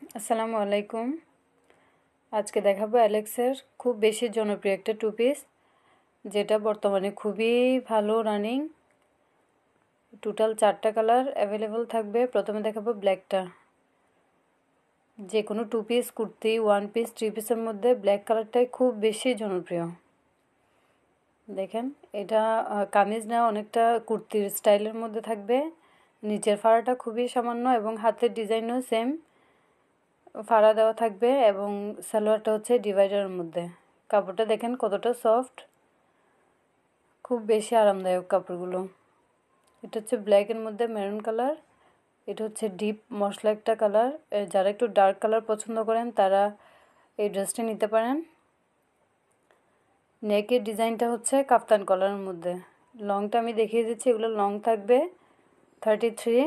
আসসালামু আলাইকুম। আজকে দেখাবো অ্যালেক্সের খুব বেশি জনপ্রিয় একটা টু পিস, যেটা বর্তমানে খুবই ভালো রানিং। টোটাল 4টা কালার অ্যাভেলেবল থাকবে। প্রথমে দেখাবো ব্ল্যাকটা। যে কোনো two piece, kurti, one piece, three পিসের মধ্যে ব্ল্যাক কালারটাই খুব বেশি জনপ্রিয়। দেখেন, এটা কামিজ না, অনেকটা কুর্তির স্টাইলের মধ্যে থাকবে। নিচের ফাড়াটা খুবই সামান্য এবং হাতের ডিজাইনও সেম ফাড়া দেওয়া থাকবে এবং সালোয়ারটা হচ্ছে ডিভাইডারের মধ্যে। কাপড়টা দেখেন কতটা সফট, খুব বেশি আরামদায়ক কাপড়গুলো। এটা হচ্ছে ব্ল্যাকের মধ্যে মেরুন কালার। এটা হচ্ছে ডিপ মশলা একটা কালার। যারা একটু ডার্ক কালার পছন্দ করেন তারা এই ড্রেসটা নিতে পারেন। নেকের ডিজাইনটা হচ্ছে কাফতান কলারের মধ্যে। লংটা আমি দেখিয়ে দিচ্ছি, এগুলো লং থাকবে 33।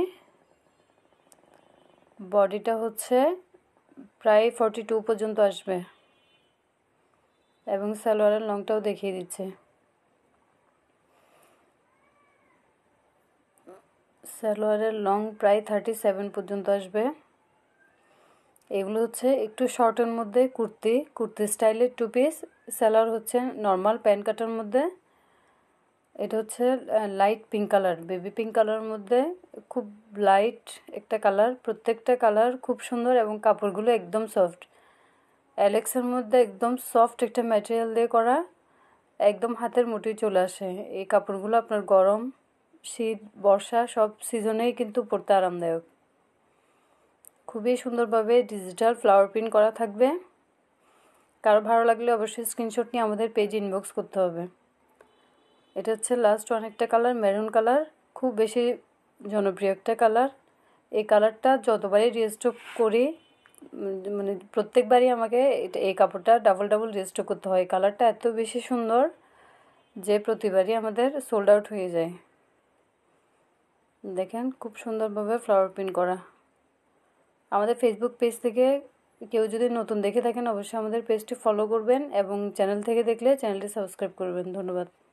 বডিটা হচ্ছে প্রায় 42 পর্যন্ত আসবে এবং সালোয়ারের লংটাও দেখিয়ে দিচ্ছে। সালোয়ারের লং প্রায় 37 পর্যন্ত আসবে। এগুলো হচ্ছে একটু শর্টের মধ্যে কুর্তি স্টাইলের টু পিস। সালোয়ার হচ্ছে নর্মাল প্যান্ট কাটার মধ্যে। এটা হচ্ছে light pink colour, baby pink কালারের মধ্যে। খুব লাইট একটা কালার, প্রত্যেকটা কালার খুব সুন্দর এবং কাপড়গুলো একদম সফট। অ্যালেক্সের মধ্যে একদম সফট একটা ম্যাটেরিয়াল দিয়ে করা, একদম হাতের মুঠোয় চলে আসে। এই কাপড়গুলো আপনার গরম, শীত, বর্ষা সব সিজনেই কিন্তু পরতে আরামদায়ক। খুবই সুন্দরভাবে ডিজিটাল ফ্লাওয়ার প্রিন্ট করা থাকবে। কারো ভালো লাগলে অবশ্যই স্ক্রিনশট নিয়ে আমাদের পেজে ইনবক্স করতে হবে। এটা হচ্ছে লাস্ট অনেকটা কালার, মেরুন কালার, খুব বেশি জনপ্রিয় একটা কালার। এই কালারটা যতবারই রিস্টক করি, মানে প্রত্যেকবারই আমাকে এই কাপড়টা ডাবল রিস্টক করতে হয়। কালারটা এত বেশি সুন্দর যে প্রতিবারই আমাদের সোল্ড আউট হয়ে যায়। দেখেন, খুব সুন্দরভাবে ফ্লাওয়ার প্রিন্ট করা। আমাদের ফেসবুক পেজ থেকে কেউ যদি নতুন দেখে থাকেন অবশ্যই আমাদের পেজটি ফলো করবেন এবং চ্যানেল থেকে দেখলে চ্যানেলটি সাবস্ক্রাইব করবেন। ধন্যবাদ।